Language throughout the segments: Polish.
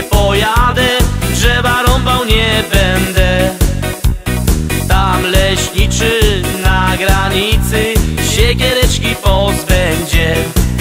pojadę, drzewa rąbał nie będę. Tam leśniczy na granicy siekiereczki pozbędzie.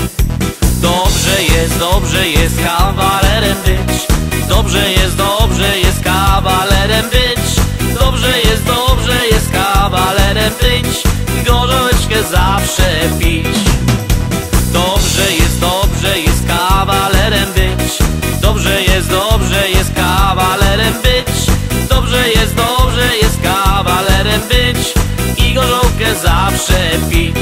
Dobrze jest kawalerem być. Dobrze jest kawalerem być. Dobrze jest kawalerem być. Gorzołeczkę zawsze pić. Dobrze jest kawalerem być. Dobrze jest kawalerem być. Dobrze jest kawalerem być. I gorzołkę zawsze pić.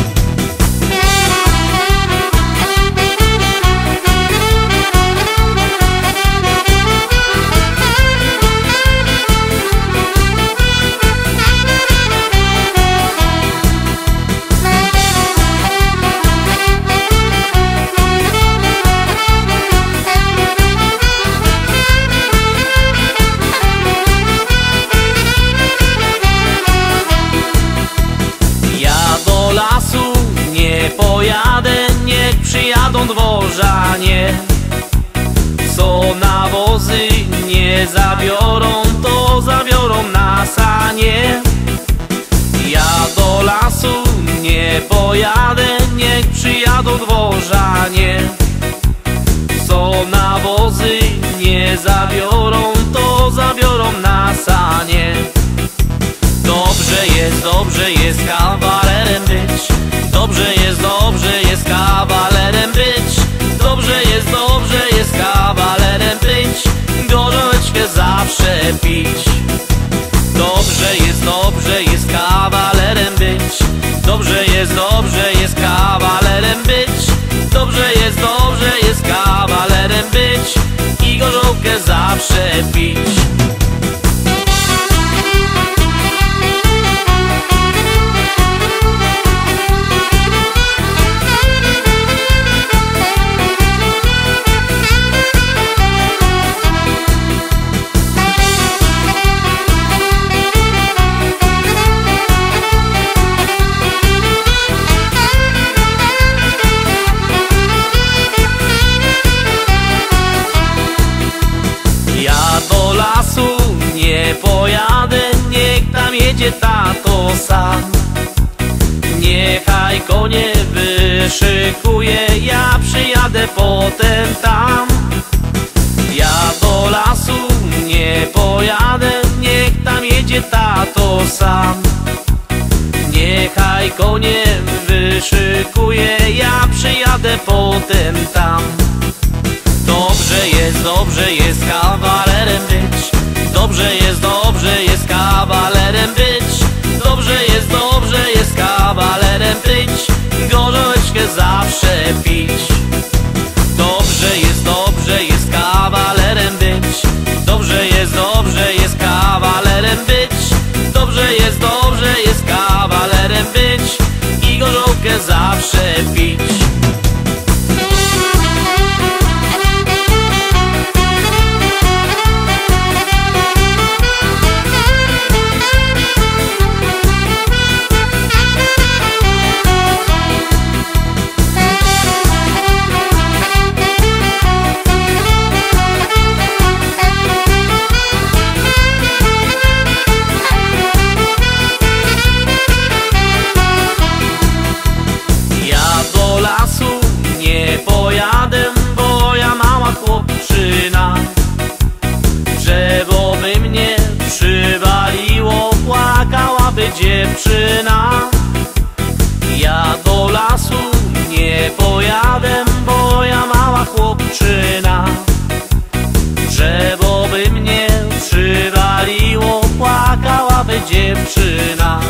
Pojadę, niech przyjadą dworzanie. Co nawozy nie zabiorą, to zabiorą na sanie. Ja do lasu nie pojadę, niech przyjadą dworzanie. Co nawozy nie zabiorą, to zabiorą na sanie. Dobrze jest kawalerem być. Dobrze jest kawalerem być. Dobrze jest kawalerem być. Gorzołeczkę zawsze pić. Dobrze jest kawalerem być. Dobrze jest kawalerem być. Dobrze jest kawalerem być. I gorzołkę zawsze pić. Do lasu nie pojadę, niech tam jedzie tato sam. Niechaj konie wyszykuje, ja przyjadę potem tam. Ja do lasu nie pojadę, niech tam jedzie tato sam. Niechaj konie wyszykuje, ja przyjadę potem tam. Dobrze jest kawalerem być. Dobrze jest kawalerem być. Dobrze jest kawalerem być. Gorzołeczkę zawsze pić. Dobrze jest kawalerem być. Dobrze jest kawalerem być. Dobrze jest kawalerem być. I gorzołkę zawsze pić. Dziewczyna, ja do lasu nie pojadę, bo ja mała chłopczyna. Drzewo by mnie przywaliło, płakałaby dziewczyna.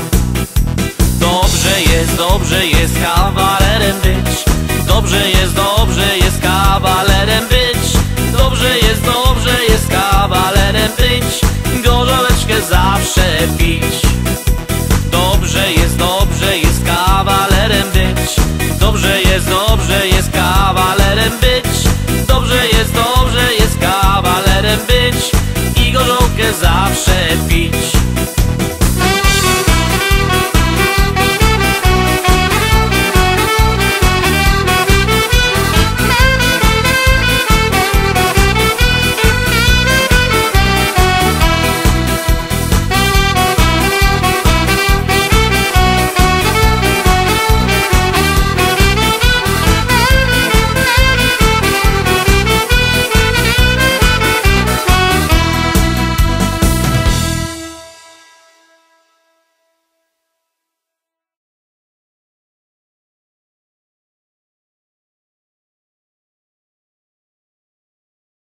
Dobrze jest kawalerem być. Dobrze jest kawalerem być. Dobrze jest kawalerem być. Gorzołeczkę zawsze pić. Dobrze jest kawalerem być. Dobrze jest kawalerem być. Dobrze jest kawalerem być. I gorzołkę zawsze pić.